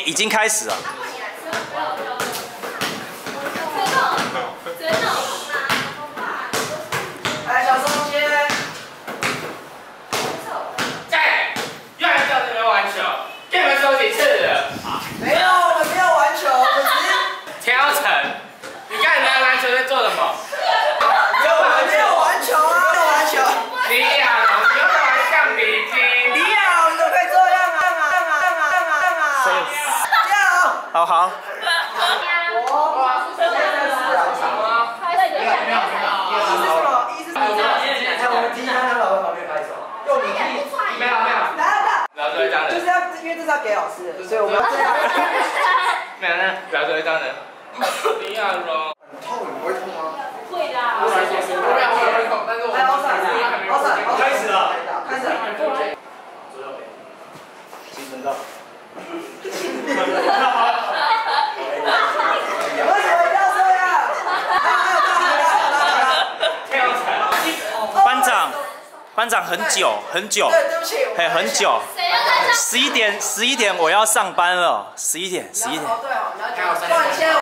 已经开始了。 来，小松先。 又来叫你们玩球，跟你们说几次了？ 没有，我们没有玩球，我们只是调整。你看人家篮球在做什么？ 没有玩球啊，没有玩球。 李亚龙，你又玩橡皮筋。 李亚龙，你怎么可以这样啊？这样。 好好。 就是要，因为这是要给老师的，所以我们要这样。 没有，表哥当然。李亚龙。 很痛，你不会痛吗？ 会的。 我会痛，但是我开始了。 开始了。 精神到。 为什么要这样？ 班长很久。 对，对不起。 嘿，很久。11点我要上班了。11点。 哦，对哦，你要讲。